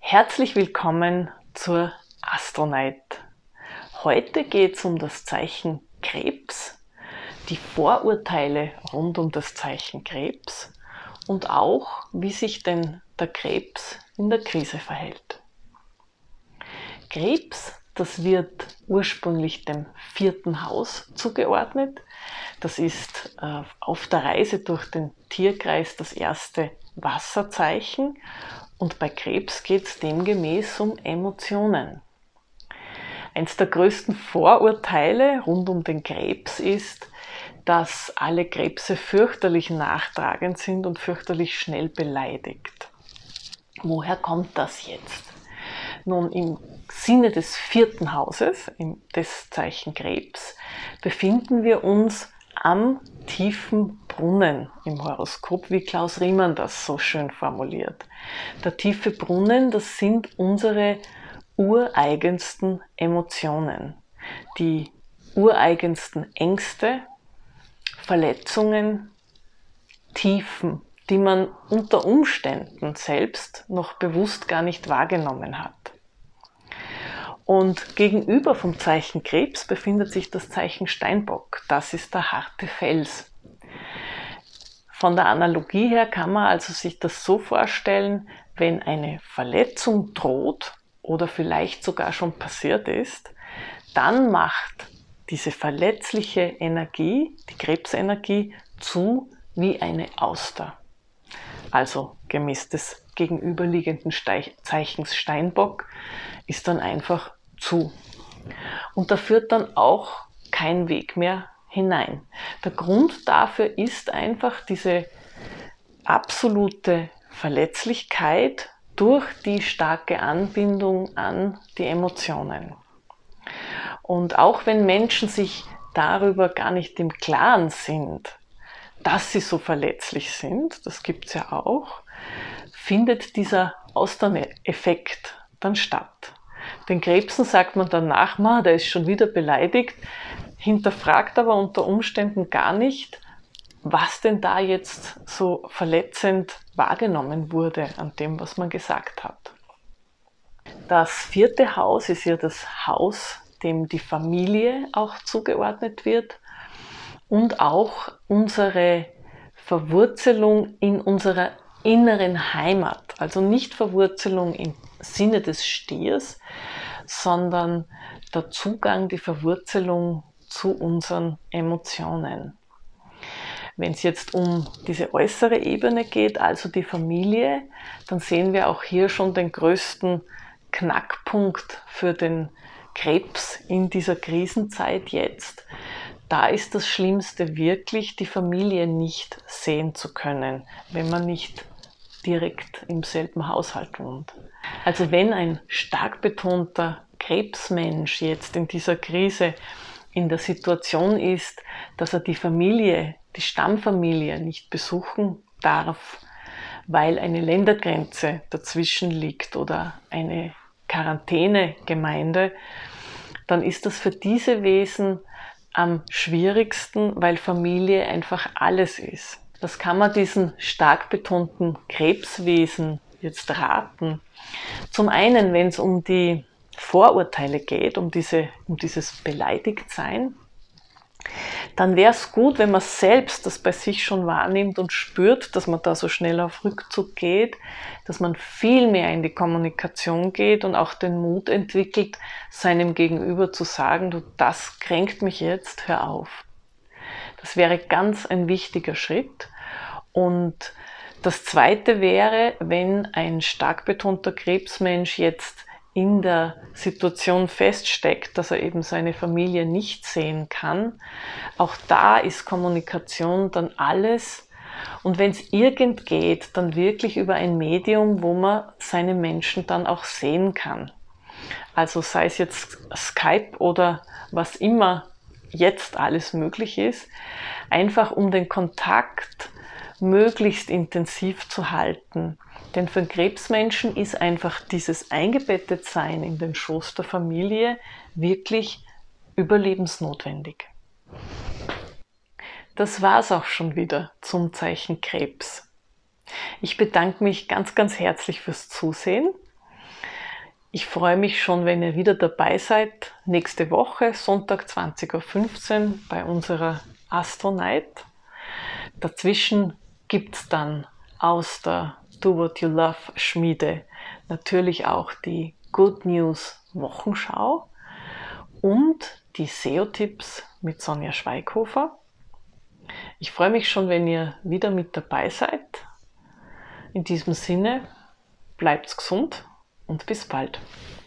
Herzlich willkommen zur Astronaut. Heute geht es um das Zeichen Krebs, die Vorurteile rund um das Zeichen Krebs und auch, wie sich denn der Krebs in der Krise verhält. Krebs, das wird ursprünglich dem 4. Haus zugeordnet. Das ist auf der Reise durch den Tierkreis das erste Wasserzeichen und bei Krebs geht es demgemäß um Emotionen. Eins der größten Vorurteile rund um den Krebs ist, dass alle Krebse fürchterlich nachtragend sind und fürchterlich schnell beleidigt. Woher kommt das jetzt? Nun, im Sinne des 4. Hauses, des Zeichen Krebs, befinden wir uns am tiefen Brunnen im Horoskop, wie Klaus Riemann das so schön formuliert. Der tiefe Brunnen, das sind unsere ureigensten Emotionen, die ureigensten Ängste, Verletzungen, Tiefen, die man unter Umständen selbst noch bewusst gar nicht wahrgenommen hat. Und gegenüber vom Zeichen Krebs befindet sich das Zeichen Steinbock. Das ist der harte Fels. Von der Analogie her kann man also sich das so vorstellen, wenn eine Verletzung droht oder vielleicht sogar schon passiert ist, dann macht diese verletzliche Energie, die Krebsenergie, zu wie eine Auster. Also gemäß des gegenüberliegenden Zeichens Steinbock ist dann einfach zu. Und da führt dann auch kein Weg mehr hinein. Der Grund dafür ist einfach diese absolute Verletzlichkeit durch die starke Anbindung an die Emotionen. Und auch wenn Menschen sich darüber gar nicht im Klaren sind, dass sie so verletzlich sind, das gibt es ja auch, findet dieser Austerneffekt dann statt. Den Krebsen sagt man danach, der ist schon wieder beleidigt, hinterfragt aber unter Umständen gar nicht, was denn da jetzt so verletzend wahrgenommen wurde an dem, was man gesagt hat. Das 4. Haus ist ja das Haus, dem die Familie auch zugeordnet wird und auch unsere Verwurzelung in unserer inneren Heimat. Also nicht Verwurzelung im Sinne des Stiers, sondern der Zugang, die Verwurzelung zu unseren Emotionen. Wenn es jetzt um diese äußere Ebene geht, also die Familie, dann sehen wir auch hier schon den größten Knackpunkt für den Krebs in dieser Krisenzeit jetzt. Da ist das Schlimmste wirklich, die Familie nicht sehen zu können, wenn man nicht direkt im selben Haushalt wohnt. Also wenn ein stark betonter Krebsmensch jetzt in dieser Krise in der Situation ist, dass er die Familie, die Stammfamilie nicht besuchen darf, weil eine Ländergrenze dazwischen liegt oder eine Quarantänegemeinde, dann ist das für diese Wesen am schwierigsten, weil Familie einfach alles ist. Das kann man diesen stark betonten Krebswesen jetzt raten. Zum einen, wenn es um die Vorurteile geht, um dieses Beleidigtsein, dann wäre es gut, wenn man selbst das bei sich schon wahrnimmt und spürt, dass man da so schnell auf Rückzug geht, dass man viel mehr in die Kommunikation geht und auch den Mut entwickelt, seinem Gegenüber zu sagen, du, das kränkt mich jetzt, hör auf. Das wäre ganz ein wichtiger Schritt. Und das Zweite wäre, wenn ein stark betonter Krebsmensch jetzt in der Situation feststeckt, dass er eben seine Familie nicht sehen kann. Auch da ist Kommunikation dann alles. Und wenn es irgend geht, dann wirklich über ein Medium, wo man seine Menschen dann auch sehen kann. Also sei es jetzt Skype oder was immer jetzt alles möglich ist, einfach um den Kontakt möglichst intensiv zu halten. Denn für einen Krebsmenschen ist einfach dieses Eingebettetsein in den Schoß der Familie wirklich überlebensnotwendig. Das war's auch schon wieder zum Zeichen Krebs. Ich bedanke mich ganz, ganz herzlich fürs Zusehen Ich freue mich schon, wenn ihr wieder dabei seid, nächste Woche, Sonntag 20:15 Uhr bei unserer Astro Night. Dazwischen gibt es dann aus der Do What You Love Schmiede natürlich auch die Good News Wochenschau und die SEO-Tipps mit Sonja Schweighofer. Ich freue mich schon, wenn ihr wieder mit dabei seid. In diesem Sinne, bleibt gesund und bis bald.